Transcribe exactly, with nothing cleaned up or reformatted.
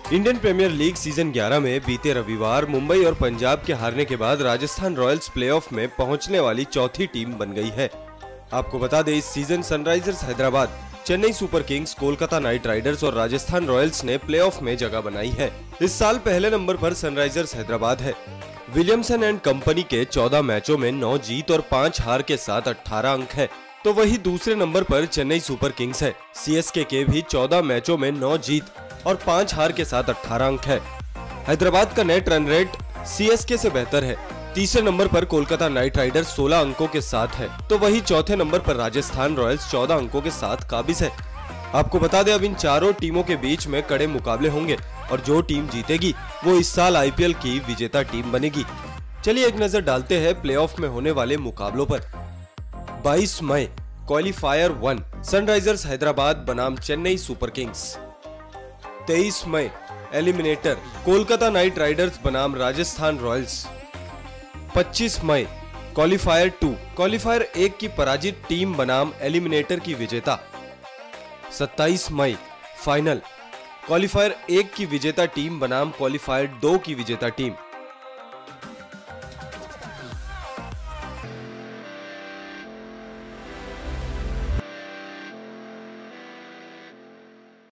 Indian premiere league season ग्यारह में बीते रविवार मुंबई और पंजाब के हारने के बाद राजस्थान रॉयल्स प्लेऑफ में पहुंचने वाली चौथी टीम बन गई है। आपको बता दें, इस season Sunrisers Hyderabad, Chennai Super Kings, Kolkata Knight Riders और राजस्थान रॉयल्स ने प्लेऑफ में जगह बनाई है। इस साल पहले नंबर पर सनराइजर्स हैदराबाद है। विलियमसन एंड कंपनी के चौदह मैचों में नौ जीत और पाँच हार के साथ अठारह अंक है, तो वही दूसरे नंबर पर चेन्नई सुपर किंग्स है। सीएसके के भी चौदह मैचों में नौ जीत और पाँच हार के साथ अठारह अंक है। हैदराबाद का नेट रन रेट सीएसके से बेहतर है। तीसरे नंबर पर कोलकाता नाइट राइडर्स सोलह अंकों के साथ है, तो वही चौथे नंबर पर राजस्थान रॉयल्स चौदह अंकों के साथ काबिज है। आपको बता दें, अब इन चारों टीमों के बीच में कड़े मुकाबले होंगे और जो टीम जीतेगी वो इस साल आईपीएल की विजेता टीम बनेगी। चलिए एक नजर डालते हैं प्लेऑफ में होने वाले मुकाबलों पर। बाईस मई क्वालिफायर वन, सनराइजर्स हैदराबाद बनाम चेन्नई सुपर किंग्स। तेईस मई एलिमिनेटर, कोलकाता नाइट राइडर्स बनाम राजस्थान रॉयल्स। पच्चीस मई क्वालिफायर टू, क्वालिफायर एक की पराजित टीम बनाम एलिमिनेटर की विजेता। सत्ताईस मई फाइनल, क्वालिफायर एक की विजेता टीम बनाम क्वालिफायर दो की विजेता टीम।